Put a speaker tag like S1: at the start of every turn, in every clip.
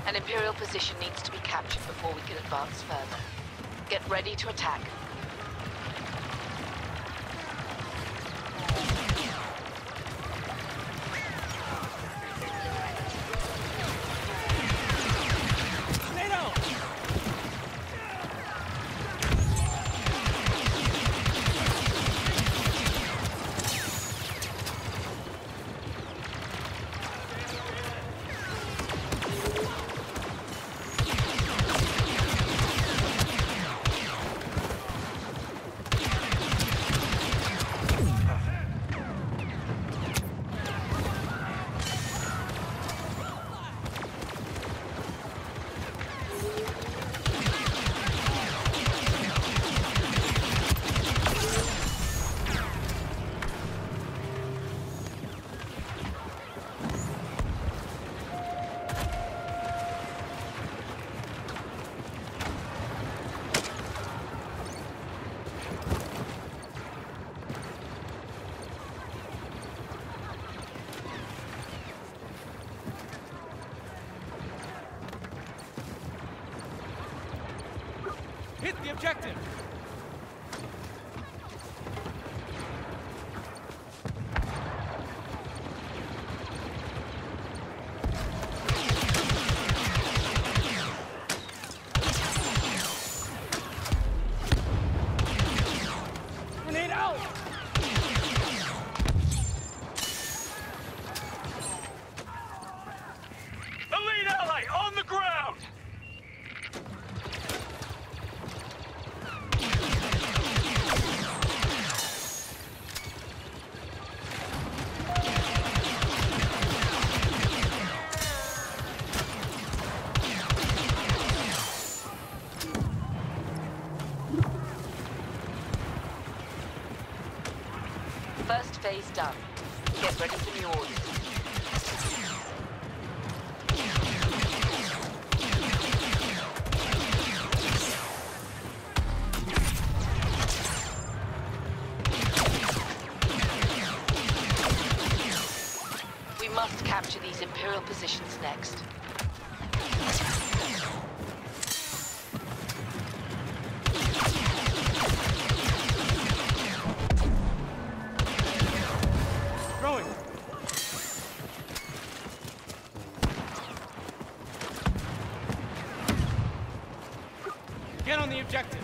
S1: An Imperial position needs to be captured before we can advance further. Get ready to attack.
S2: Hit the objective! Grenade out!
S3: Elite ally on the ground!
S1: First phase done. Get ready for new orders. We must capture these Imperial positions next.
S2: Throwing! Get on the objective!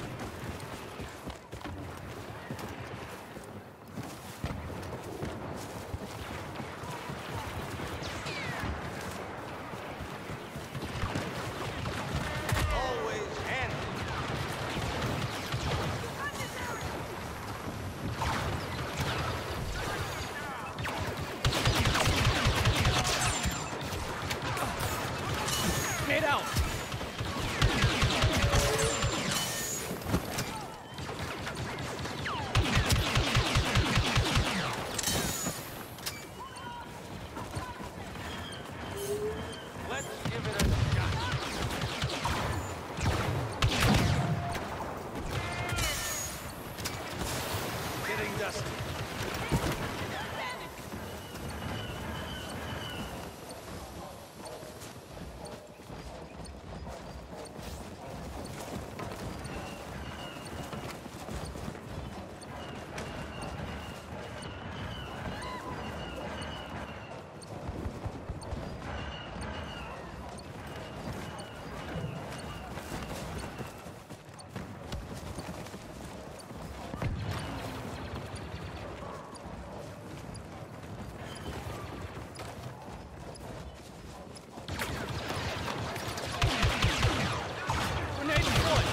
S3: Always handy.
S2: Grenade out!
S3: Let's give it a shot. Getting dusty.
S2: Grenade deployed!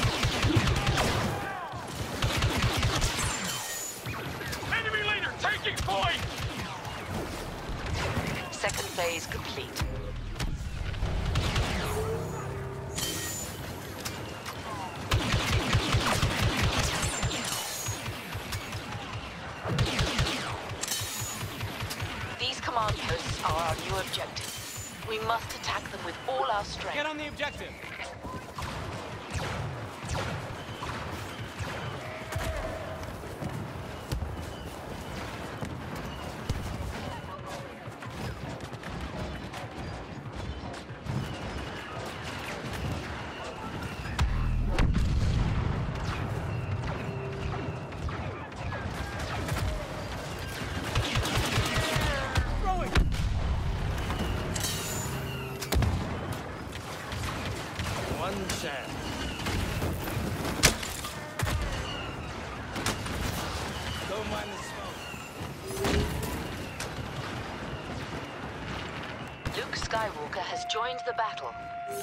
S3: Enemy leader taking point!
S1: Second phase complete. These command posts are our new objective. We must attack them with all our strength.
S2: Get on the objective!
S3: One chance. Don't mind the smoke.
S1: Luke Skywalker has joined the battle.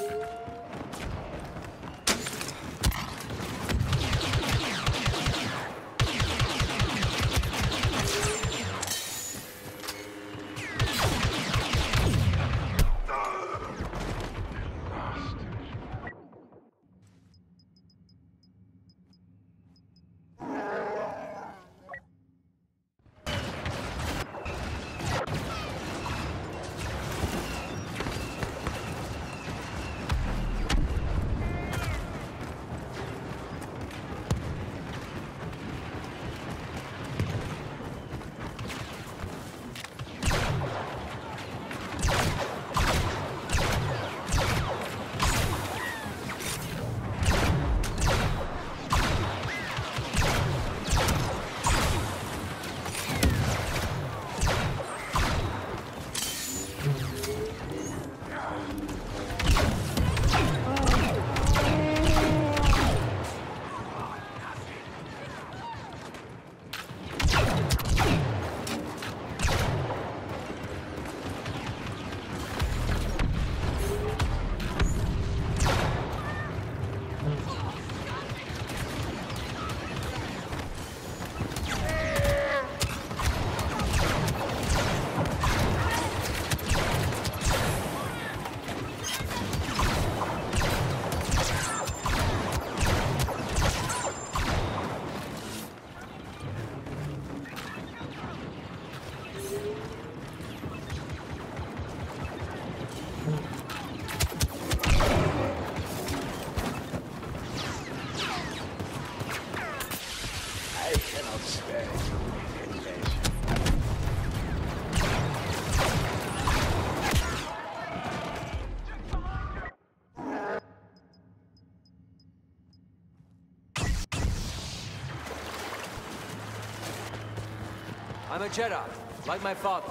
S4: I'm a Jedi, like my father.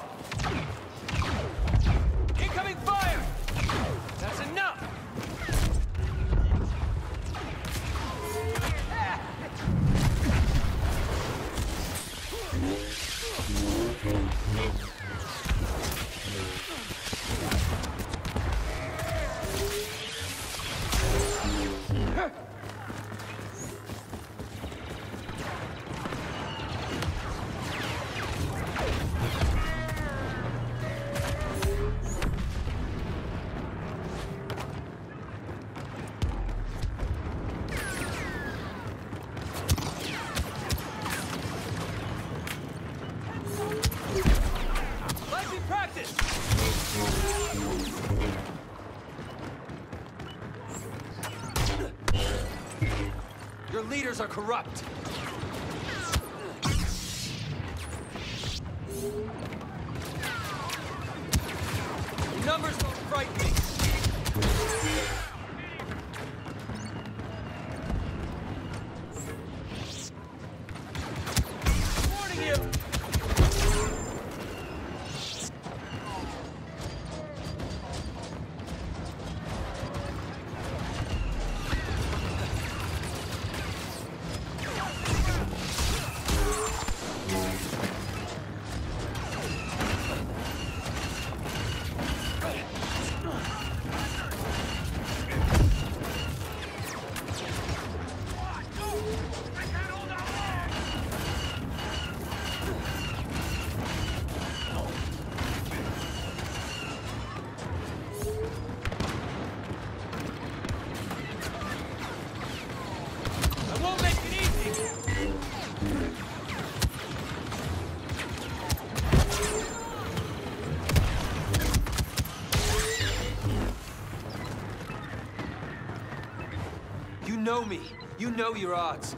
S4: Incoming fire! That's enough! Your leaders are corrupt. Your numbers don't frighten me. Warning you! You know me. You know your odds.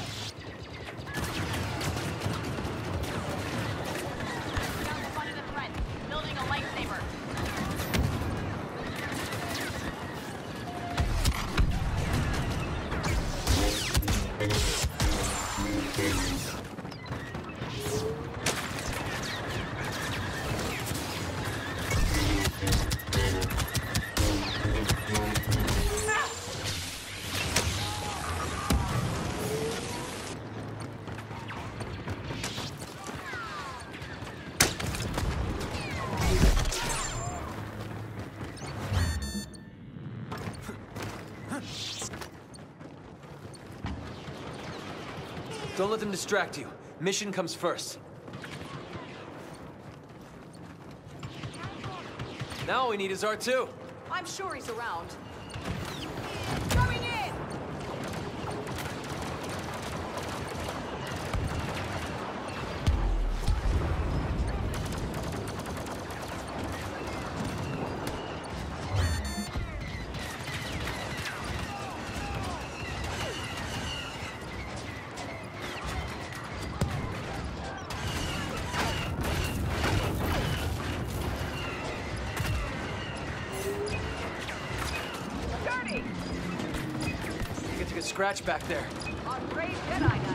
S1: Building a lightsaber.
S4: Don't let them distract you. Mission comes first. Now all we need is R2.
S5: I'm sure he's around. Coming in!
S4: Scratch back there.
S5: On Great Jedi Night.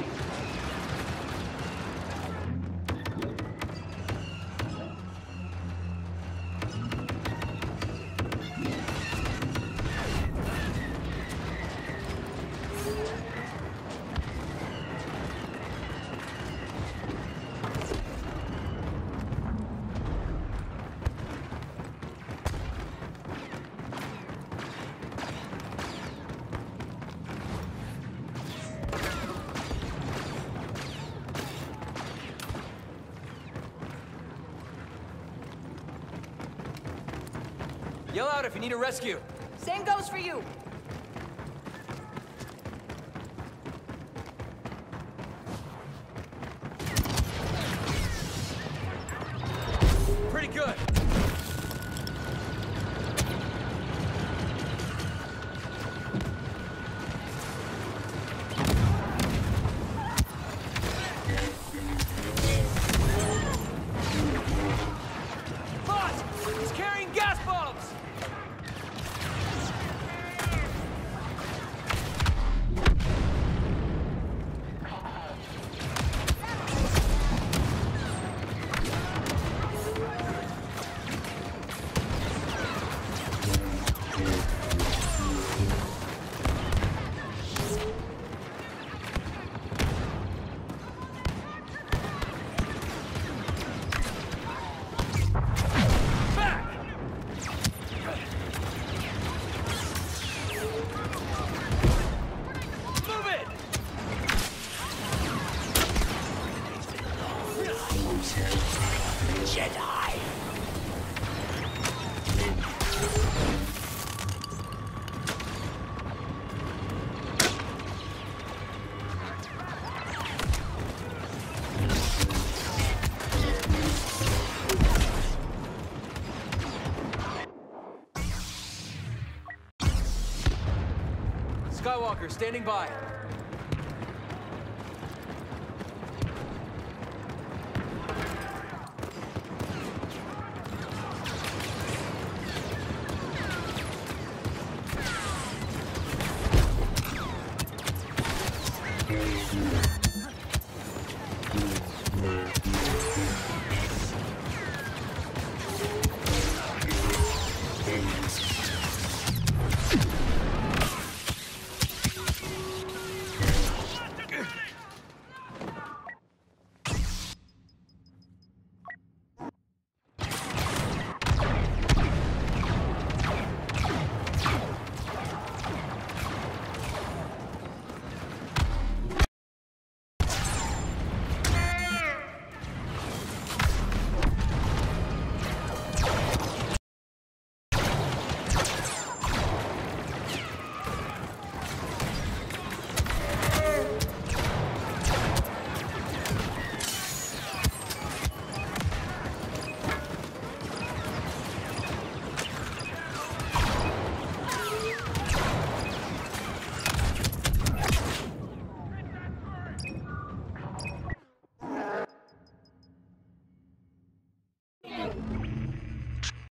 S4: Yell out if you need a rescue.
S5: Same goes for you.
S4: Pretty good. Boss! He's carrying gas bombs! Skywalker, standing by.